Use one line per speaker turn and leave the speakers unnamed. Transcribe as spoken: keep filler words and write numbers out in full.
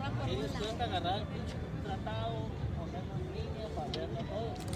les cuesta agarrar el pinche tratado, ponerlo en línea para verlo todo.